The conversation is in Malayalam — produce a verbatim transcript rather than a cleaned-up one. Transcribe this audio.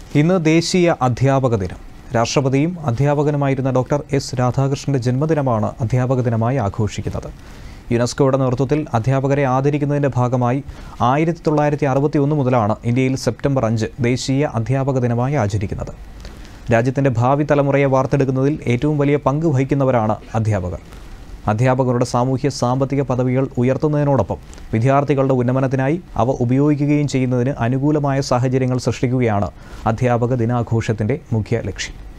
ഇന്ന് ദേശീയ അധ്യാപക ദിനം. രാഷ്ട്രപതിയും അധ്യാപകനുമായിരുന്ന ഡോക്ടർ എസ് രാധാകൃഷ്ണന്റെ ജന്മദിനമാണ് അധ്യാപക ദിനമായി ആഘോഷിക്കുന്നത്. യുനെസ്കോയുടെ നേതൃത്വത്തിൽ അധ്യാപകരെ ആദരിക്കുന്നതിൻ്റെ ഭാഗമായി ആയിരത്തി തൊള്ളായിരത്തി അറുപത്തി ഒന്ന് മുതലാണ് ഇന്ത്യയിൽ സെപ്റ്റംബർ അഞ്ച് ദേശീയ അധ്യാപക ദിനമായി ആചരിക്കുന്നത്. രാജ്യത്തിൻ്റെ ഭാവി തലമുറയെ വാർത്തെടുക്കുന്നതിൽ ഏറ്റവും വലിയ പങ്ക് വഹിക്കുന്നവരാണ് അധ്യാപകർ. അധ്യാപകരുടെ സാമൂഹ്യ സാമ്പത്തിക പദവികൾ ഉയർത്തുന്നതിനോടൊപ്പം വിദ്യാർത്ഥികളുടെ ഉന്നമനത്തിനായി അവ ഉപയോഗിക്കുകയും ചെയ്യുന്നതിന് അനുകൂലമായ സാഹചര്യങ്ങൾ സൃഷ്ടിക്കുകയാണ് അധ്യാപക ദിനാഘോഷത്തിൻ്റെ മുഖ്യ ലക്ഷ്യം.